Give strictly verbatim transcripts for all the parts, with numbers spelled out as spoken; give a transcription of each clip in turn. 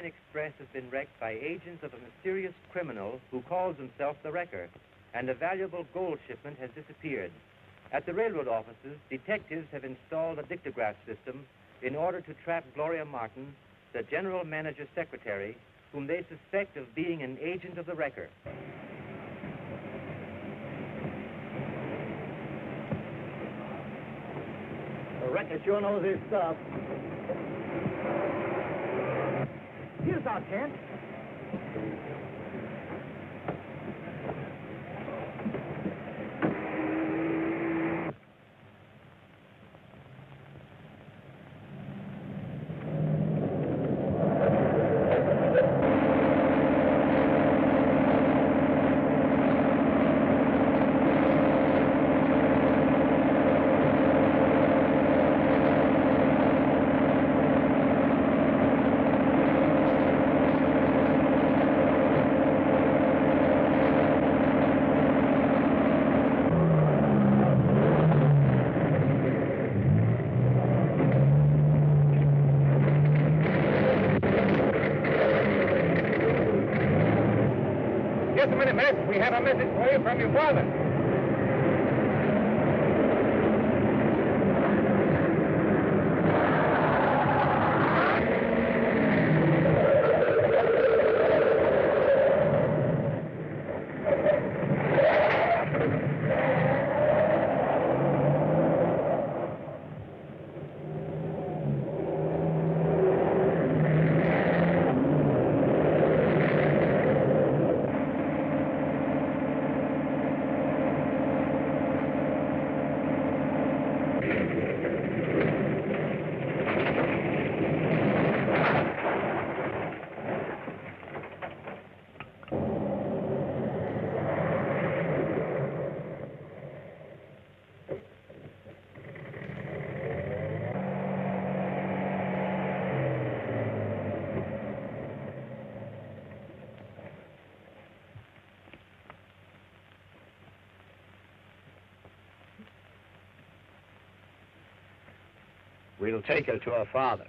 Express has been wrecked by agents of a mysterious criminal who calls himself the Wrecker, and a valuable gold shipment has disappeared. At the railroad offices, detectives have installed a dictograph system in order to trap Gloria Martin, the general manager's secretary, whom they suspect of being an agent of the Wrecker. The Wrecker sure knows his stuff. Here's our chance. Just a minute, miss. We have a message for you from your father. We'll take her to her father.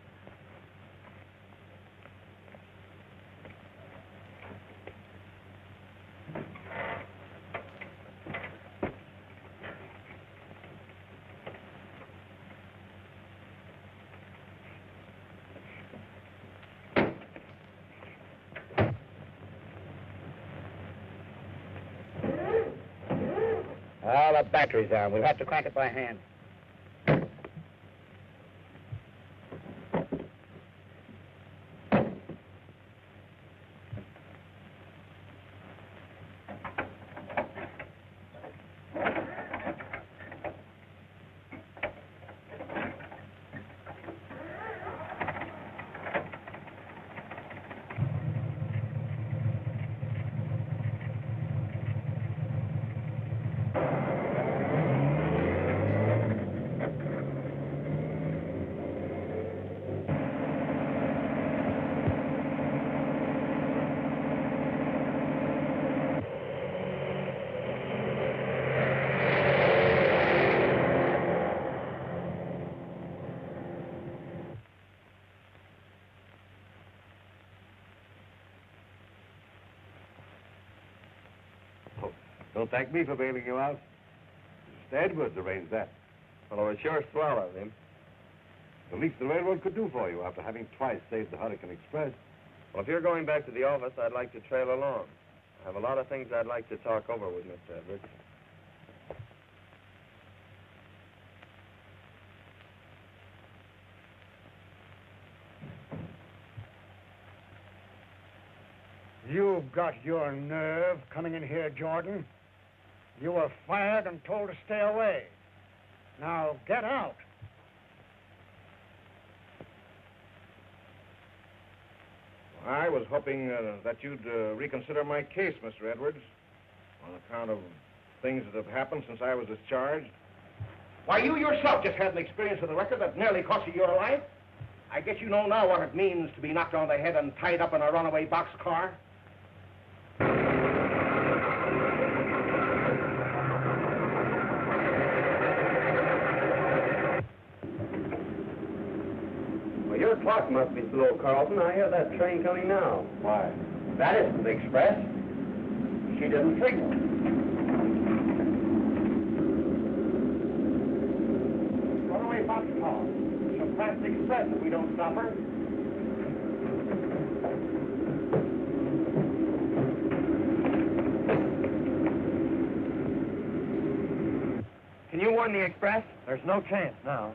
Well, the battery's on. We'll have to crank it by hand. Don't thank me for bailing you out. Mister Edwards arranged that. Well, it sure swallowed him. The least the railroad could do for you after having twice saved the Hurricane Express. Well, if you're going back to the office, I'd like to trail along. I have a lot of things I'd like to talk over with Mister Edwards. You've got your nerve coming in here, Jordan. You were fired and told to stay away. Now, get out. I was hoping uh, that you'd uh, reconsider my case, Mister Edwards, on account of things that have happened since I was discharged. Why, you yourself just had an experience with a record that nearly cost you your life. I guess you know now what it means to be knocked on the head and tied up in a runaway boxcar. Well, you're clock must be slow, Carlton. I hear that train coming now. Why, that isn't the express. She didn't signal. Runaway boxcar. She'll crash the express if we don't stop her. Can you warn the express? There's no chance now.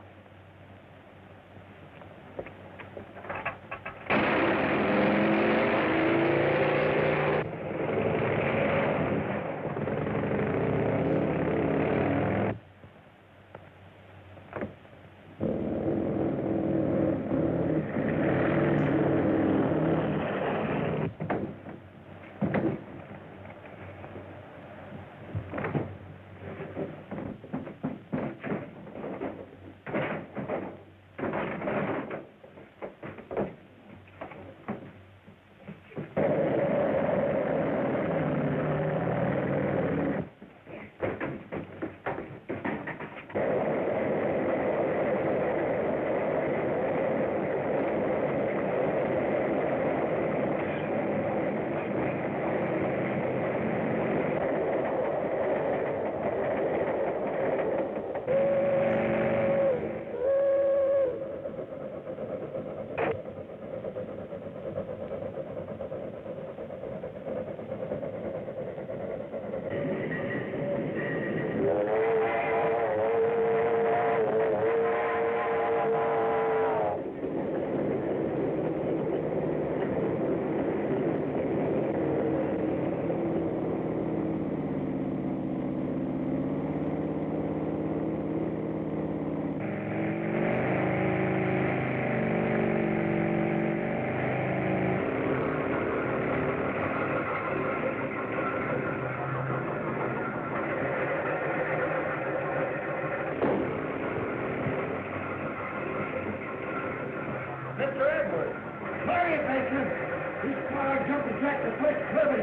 Mister Edwards, hurry, attention! This car jumped the track to quick, clever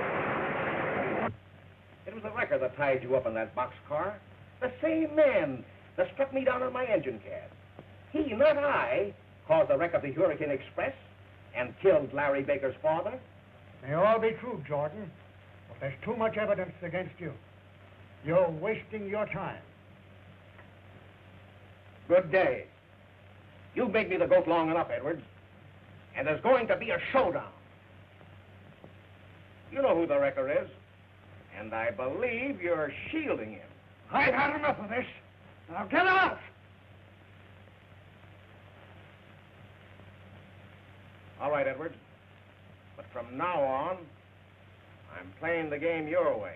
hit. It was the wrecker that tied you up in that boxcar. The same man that struck me down on my engine cab. He, not I, caused the wreck of the Hurricane Express and killed Larry Baker's father. May all be true, Jordan, but there's too much evidence against you. You're wasting your time. Good day. You've made me the goat long enough, Edwards. And there's going to be a showdown. You know who the wrecker is. And I believe you're shielding him. I've had enough of this. Now get out! All right, Edwards. But from now on, I'm playing the game your way.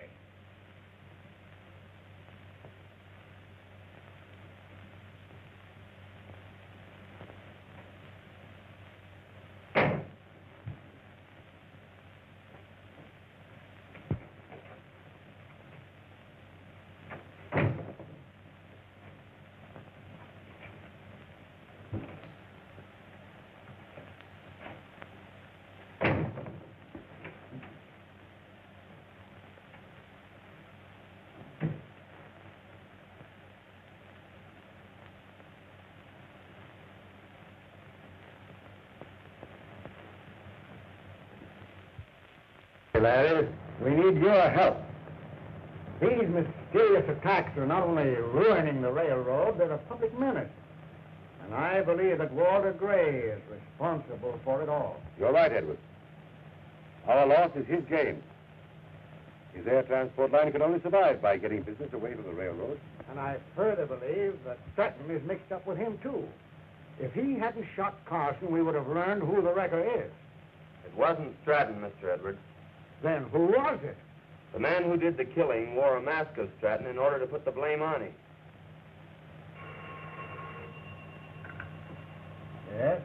Larry, we need your help. These mysterious attacks are not only ruining the railroad, they're a public menace. And I believe that Walter Gray is responsible for it all. You're right, Edwards. Our loss is his gain. His air transport line could only survive by getting business away from the railroad. And I further believe that Stratton is mixed up with him, too. If he hadn't shot Carson, we would have learned who the wrecker is. It wasn't Stratton, Mister Edwards. Then who was it? The man who did the killing wore a mask of Stratton in order to put the blame on him. Yes?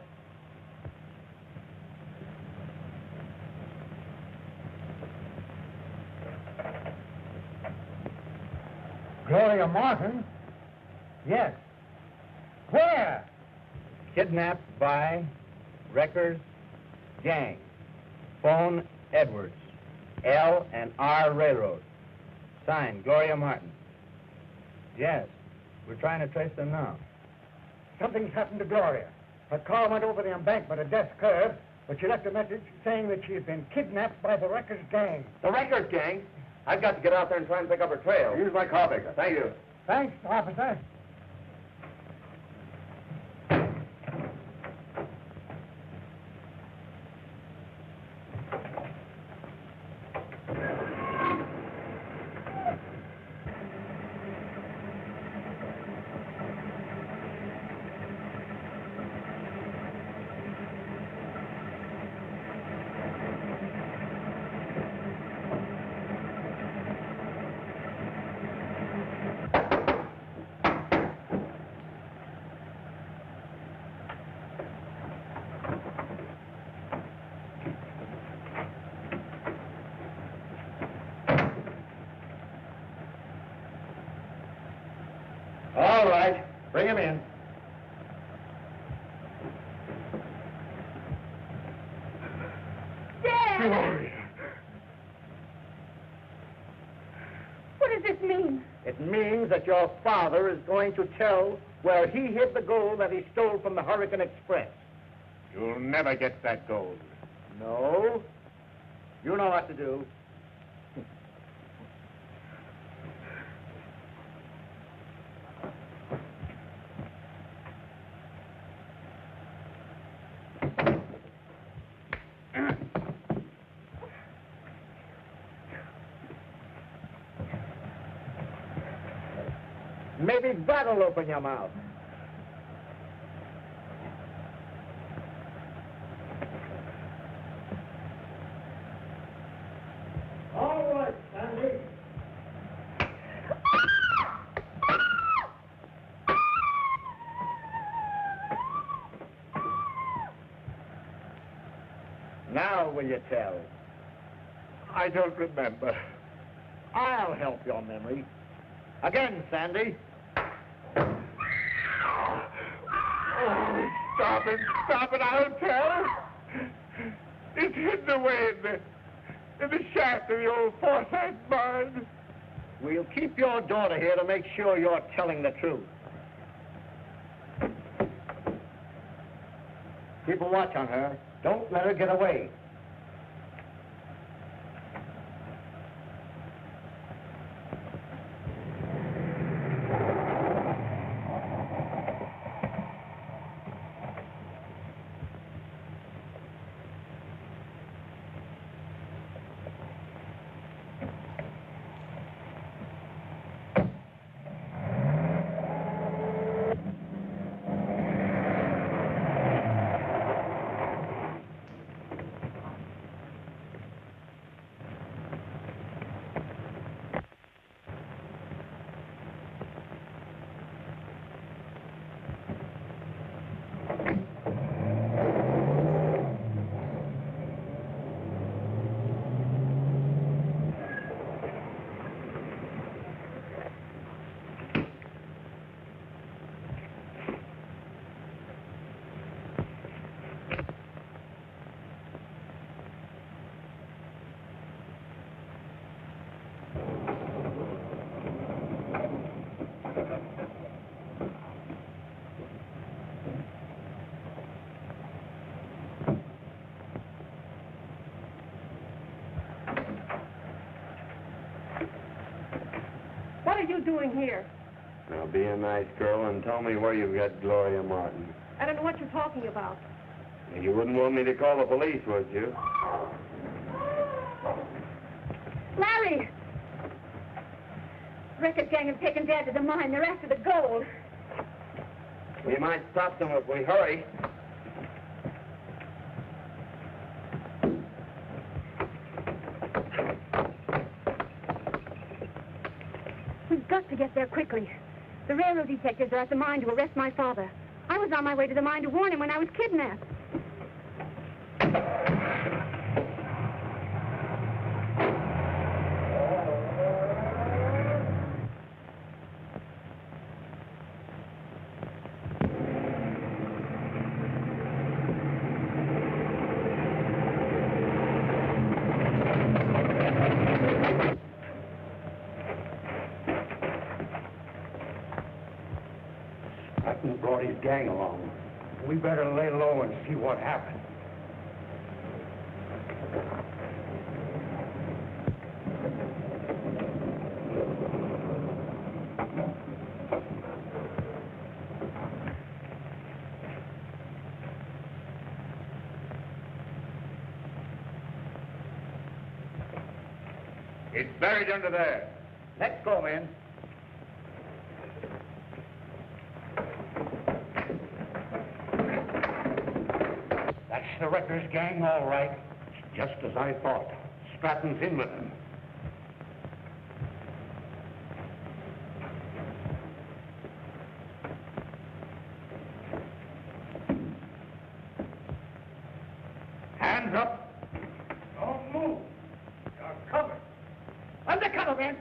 Gloria Martin? Yes. Where? Kidnapped by Wrecker's gang. Phone Edwards. L and R Railroad. Signed, Gloria Martin. Yes, we're trying to trace them now. Something's happened to Gloria. Her car went over the embankment at Death's Curve, but she left a message saying that she had been kidnapped by the Wreckers gang. The Wreckers gang? I've got to get out there and try and pick up her trail. Use my car, Baker. Thank you. Thanks, officer. All right. Bring him in. Dad! What does this mean? It means that your father is going to tell where he hid the gold that he stole from the Hurricane Express. You'll never get that gold. No. You know what to do. Maybe that'll open your mouth. All right, Sandy. Now will you tell? I don't remember. I'll help your memory. Again, Sandy. Oh, stop it, stop it, I'll tell. It's hidden away in the, in the shaft of the old Forsyth barn. We'll keep your daughter here to make sure you're telling the truth. Keep a watch on her. Don't let her get away. What are you doing here? Now, be a nice girl and tell me where you've got Gloria Martin. I don't know what you're talking about. You wouldn't want me to call the police, would you? Larry! The record gang have taken Dad to the mine. They're after the gold. We might stop them if we hurry. We've got to get there quickly. The railroad detectives are at the mine to arrest my father. I was on my way to the mine to warn him when I was kidnapped. Brought his gang along. We better lay low and see what happens. It's buried under there. Let's go, men. That's the wreckers' gang, all right. Just as I thought. Stratton's in with them. Hands up. Don't move. You're covered. Under cover, men.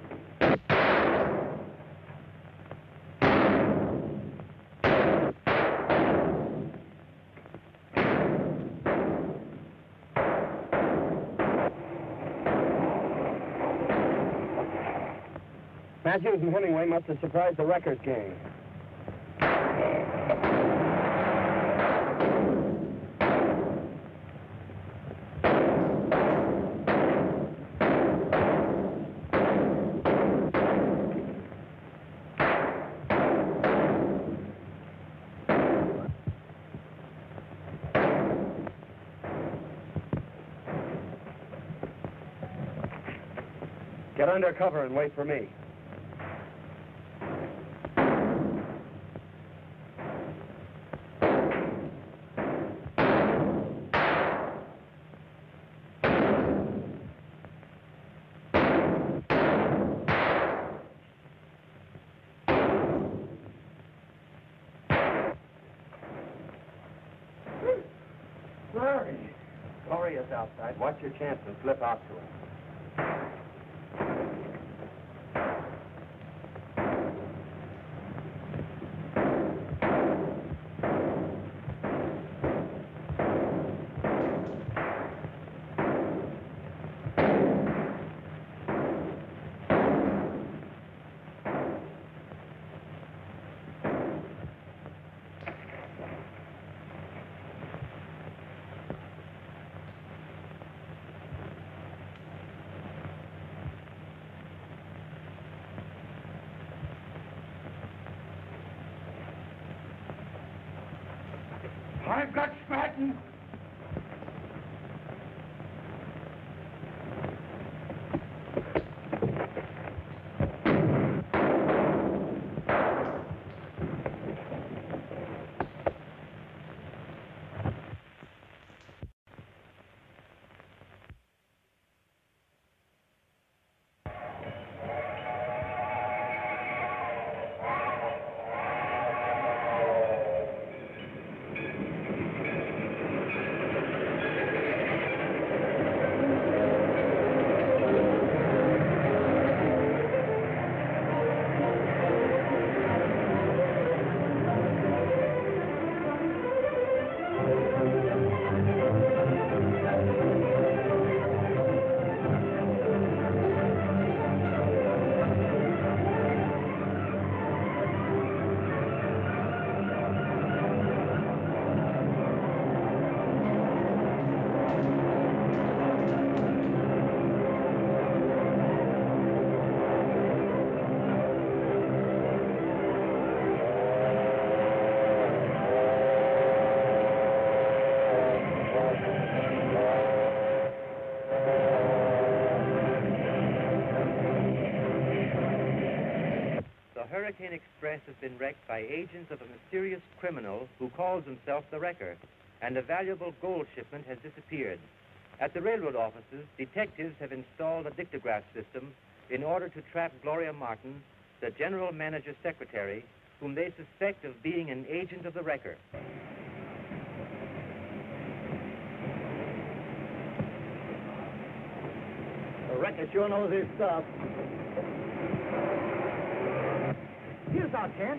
Matthews and Hemingway must have surprised the wreckers gang. Get under cover and wait for me. Glory. Gloria's outside. Watch your chance and slip out to him. I've got Stratton. Hurricane Express has been wrecked by agents of a mysterious criminal who calls himself the Wrecker, and a valuable gold shipment has disappeared. At the railroad offices, detectives have installed a dictograph system in order to trap Gloria Martin, the general manager's secretary, whom they suspect of being an agent of the Wrecker. The Wrecker sure knows his stuff. Here's our chance.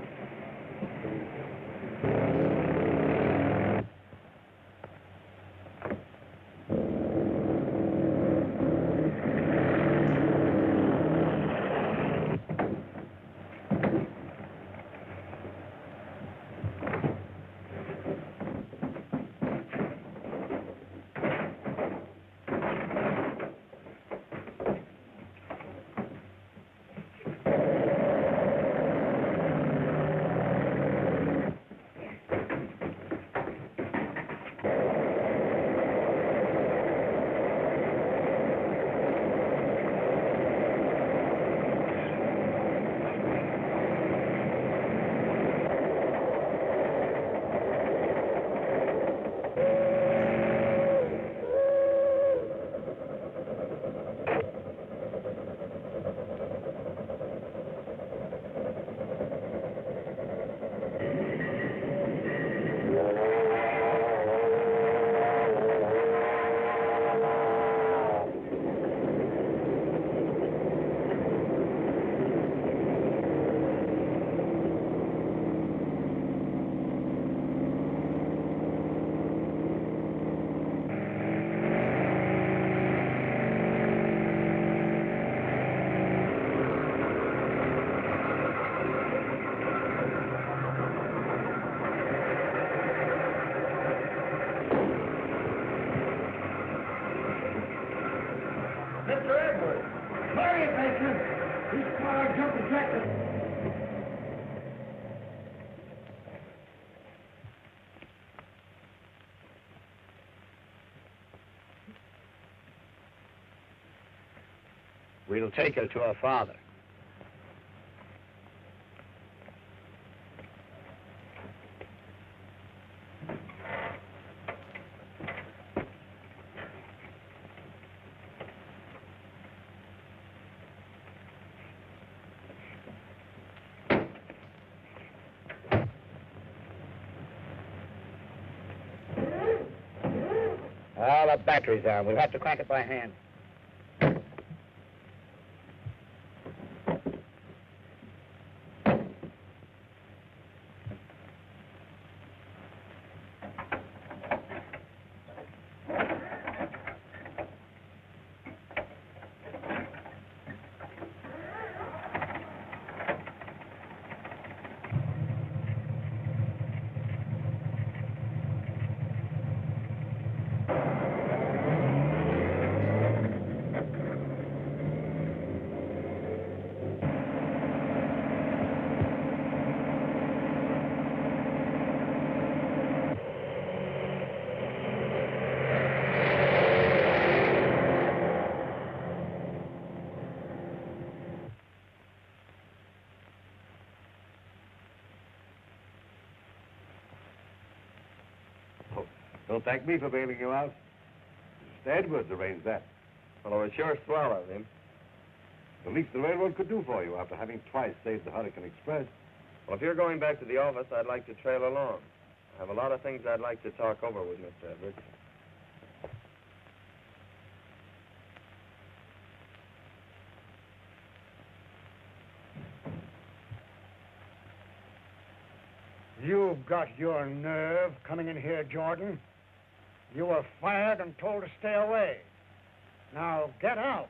We'll take her to her father. All the batteries on. We'll have to crank it by hand. Don't thank me for bailing you out. Mister Edwards arranged that. Well, it was sure swell of him. The least the railroad could do for you after having twice saved the Hurricane Express. Well, if you're going back to the office, I'd like to trail along. I have a lot of things I'd like to talk over with Mister Edwards. You've got your nerve coming in here, Jordan. You were fired and told to stay away. Now, get out.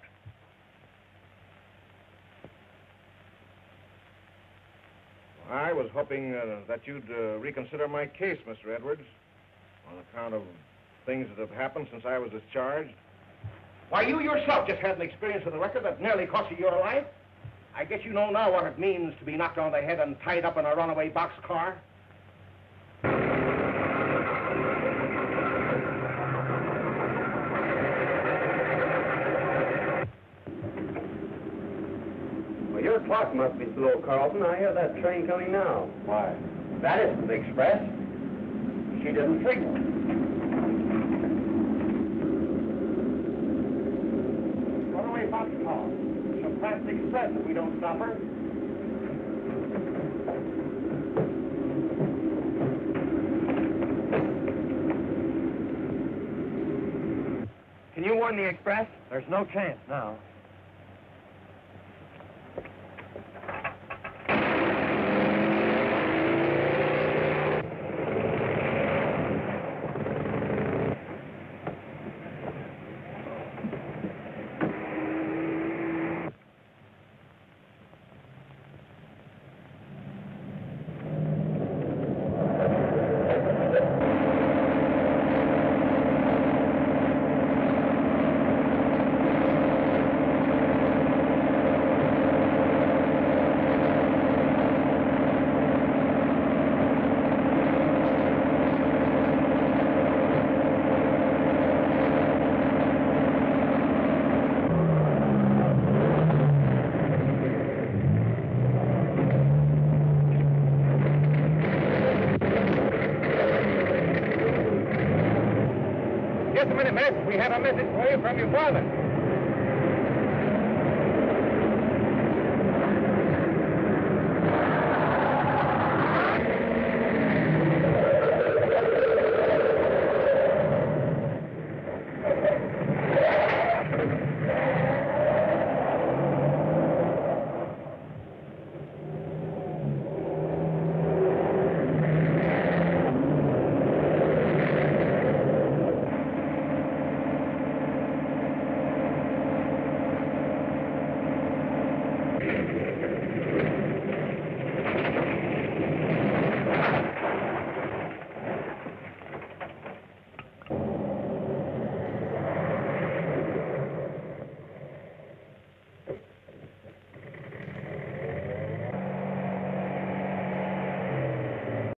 I was hoping uh, that you'd uh, reconsider my case, Mister Edwards, on account of things that have happened since I was discharged. Why, you yourself just had an experience with a record that nearly cost you your life. I guess you know now what it means to be knocked on the head and tied up in a runaway boxcar. Well, your clock must be slow, Carlton. I hear that train coming now. Why? That isn't the express. She didn't signal. Runaway boxcar. She'll pass the express if we don't stop her. Can you warn the express? There's no chance now. Just a minute, Matt. We have a message for you from your father.